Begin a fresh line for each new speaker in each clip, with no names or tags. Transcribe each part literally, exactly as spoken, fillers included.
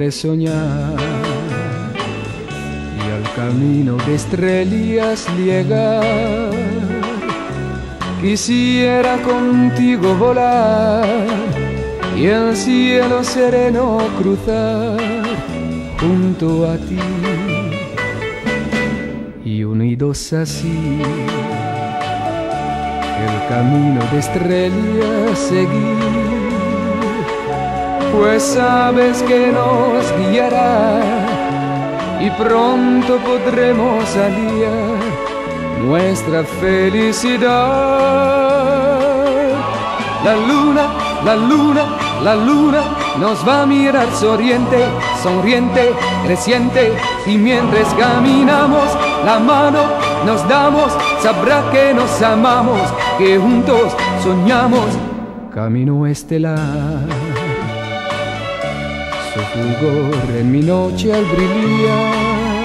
de soñar y al camino de estrellas llegar. Quisiera contigo volar y el cielo sereno cruzar junto a ti, y unidos así el camino de estrellas seguir, pues sabes que nos guiará y pronto podremos aliar nuestra felicidad. La luna, la luna, la luna nos va a mirar sonriente, sonriente, creciente, y mientras caminamos la mano nos damos, sabrá que nos amamos, que juntos soñamos camino estelar. Su fulgor en mi noche al brillar,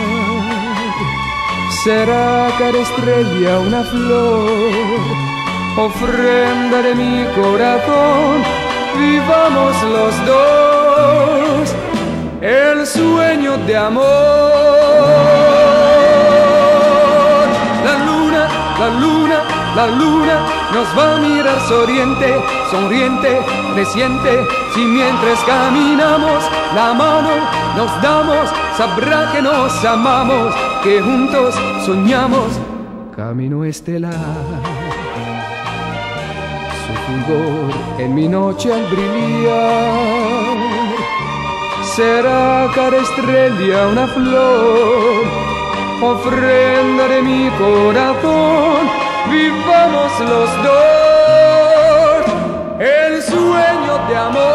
será cada estrella una flor, ofrenda de mi corazón. Vivamos los dos el sueño de amor. La luna, la luna, la luna nos va a mirar sonriente, sonriente, creciente, si mientras caminamos la mano nos damos, sabrá que nos amamos, que juntos soñamos camino estelar. Su fulgor en mi noche al brillar, será cada estrella una flor, ofrenda de mi corazón. Vivamos los dos el sueño de amor.